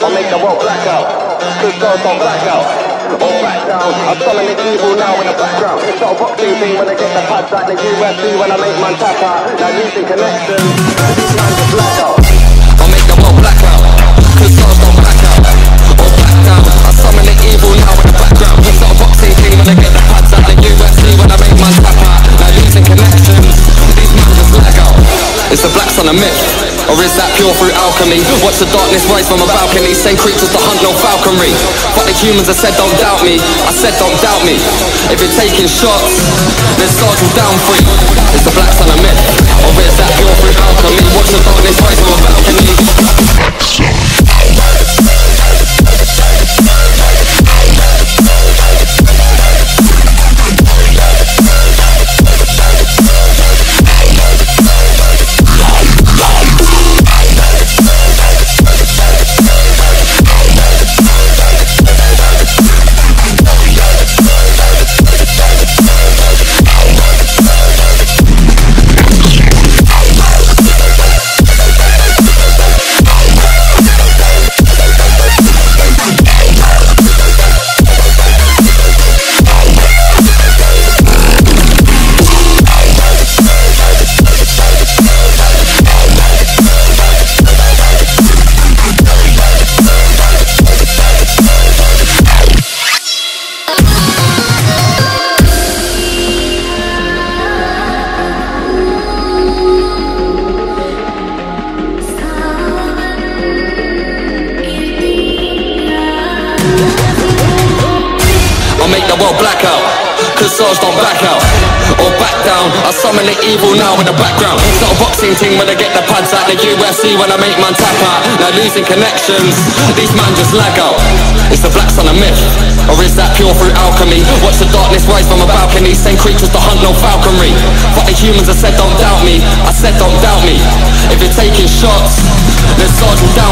or make the world black out. Cause girls don't black out or back down. I'm summoning evil now in the background. It's not a boxing thing when I get the pads like the UFC when I make man tap out. Now losing connections, these man just black out. I'll make the world black out. Cause girls don't black out or back down. I'm summoning evil now in the background. It's not a boxing thing when I get the pads like the UFC when I make man tap out. Now losing connections, these man just black out. Is the black sun a myth? Or is that pure through alchemy? Watch the darkness rise from a balcony. Send creatures to hunt, no falconry. But the humans, I said don't doubt me. I said don't doubt me. If you're taking shots, then start you down free. Is the black sun a myth? Or is that pure through alchemy? Watch the darkness rise from a balcony. Don't back out or back down. I summon the evil now in the background. It's not a boxing thing when I get the pads like the UFC when I make man tap out. Now losing connections, these man just lag out. Is the black sun a myth? Or is that pure through alchemy? Watch the darkness rise from a balcony. Send creatures to hunt, no falconry. But the humans, I said don't doubt me. I said don't doubt me. If you're taking shots, then start you down